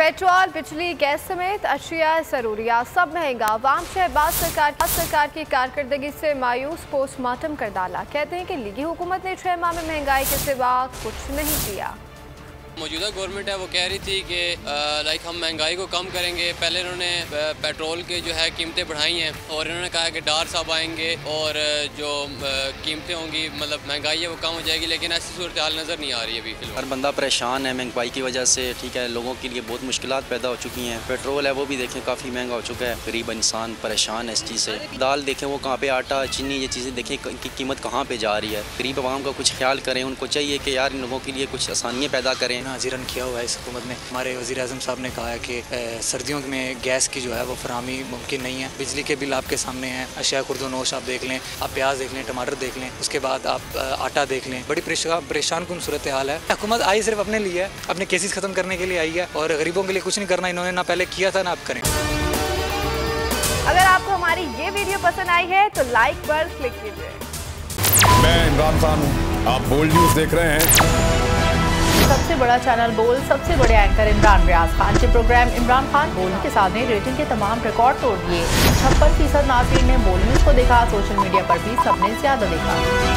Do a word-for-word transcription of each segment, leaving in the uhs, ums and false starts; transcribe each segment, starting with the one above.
Petrol, बिजली, gas समेत अशिया ज़रूरियात सब महंगा। वाम शहबाज सरकार सरकार की कारकर्दगी से मायूस पोस्टमार्टम कर डाला। कहते हैं कि लीगी हुकूमत ने छह माह में महंगाई के सिवा कुछ नहीं किया। मौजूदा गवर्नमेंट है वो कह रही थी कि लाइक हम महंगाई को कम करेंगे। पहले इन्होंने पेट्रोल के जो है कीमतें बढ़ाई हैं और इन्होंने कहा कि डार साहब आएंगे और जो कीमतें होंगी मतलब महंगाई है वो कम हो जाएगी, लेकिन ऐसी सूरत हाल नज़र नहीं आ रही है अभी। हर बंदा परेशान है महंगाई की वजह से। ठीक है, लोगों के लिए बहुत मुश्किलात पैदा हो चुकी हैं। पेट्रोल है वो भी देखें काफ़ी महंगा हो चुका है, गरीब इंसान परेशान है इस चीज़ से। दाल देखें वो कहाँ पे, आटा, चीनी, ये चीज़ें देखें इनकी कीमत कहाँ पे जा रही है। गरीब आवाम का कुछ ख्याल करें, उनको चाहिए कि यार इन लोगों के लिए कुछ आसानियाँ पैदा करें। हाजिरन किया हुआ है इस हुकूमत ने। हमारे वज़ीर आज़म साहब ने कहा है कि सर्दियों में गैस की जो है वो फराहमी मुमकिन नहीं है। बिजली के बिल आपके सामने हैं, अशिया खुर्दोनोश आप देख लें, आप प्याज देख लें, टमाटर देख लें, उसके बाद आप आटा देख लें। बड़ी परेशान कुन सूरत हाल है। हुकूमत आई सिर्फ अपने लिए है, अपने केसेस ख़त्म करने के लिए आई है और गरीबों के लिए कुछ नहीं करना इन्होंने ना पहले किया था ना अब करें। अगर आपको हमारी ये वीडियो पसंद आई है तो लाइक पर क्लिक कीजिए। मैं इमरान खान हूँ, आप बोल्ड न्यूज़ देख रहे हैं। सबसे बड़ा चैनल बोल, सबसे बड़े एंकर इमरान रियाज खान के प्रोग्राम इमरान खान बोल के साथ ने रेटिंग के तमाम रिकॉर्ड तोड़ दिए। छप्पन फीसद नाज़रीन ने बोल न्यूज़ को देखा। सोशल मीडिया पर भी सबने ज्यादा देखा।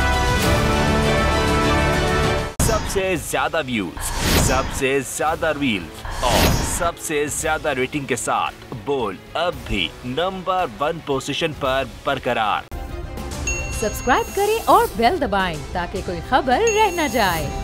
सबसे ज्यादा व्यूज, सबसे ज्यादा रील्स और सबसे ज्यादा रेटिंग के साथ बोल अब भी नंबर वन पोजीशन पर बरकरार। सब्सक्राइब करें और बेल दबाएं ताकि कोई खबर रह न जाए।